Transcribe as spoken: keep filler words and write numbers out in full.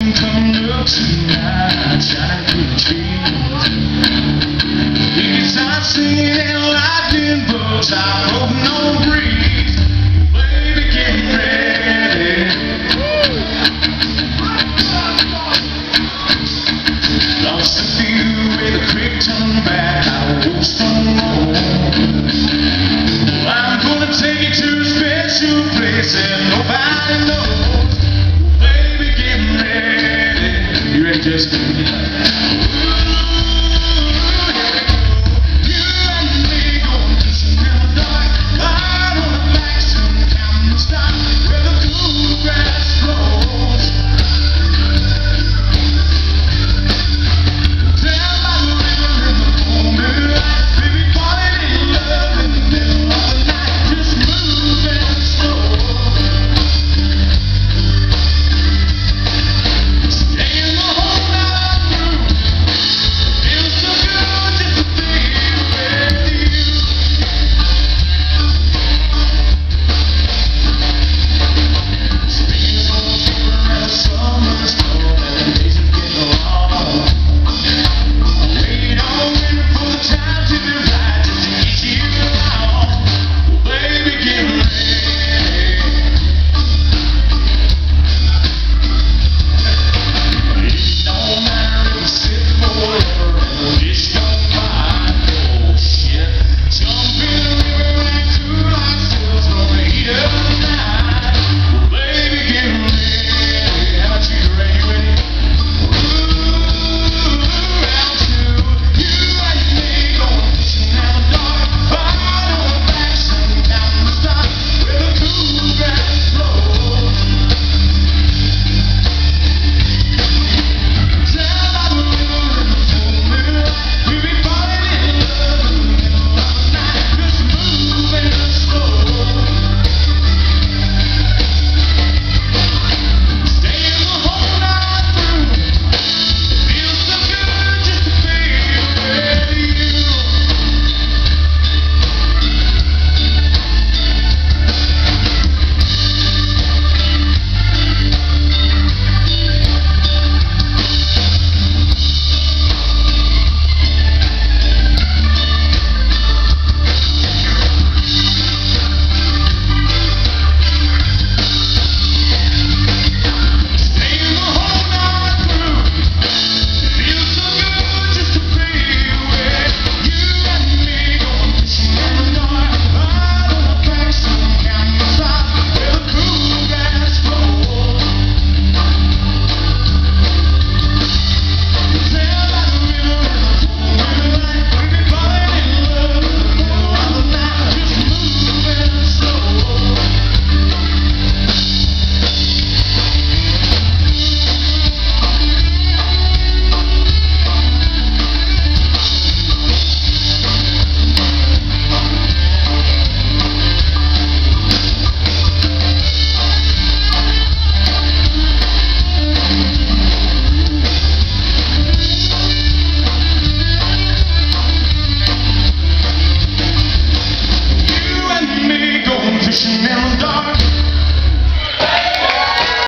moon coming up tonight, shining through the trees. It's not singing and lightning bugs, I'm hoping on breeze. Baby, get ready. Lost the view where the creek turned back, I was from home. I'm gonna take you to a special place and nobody knows. Baby, get ready. You ready, Jessica?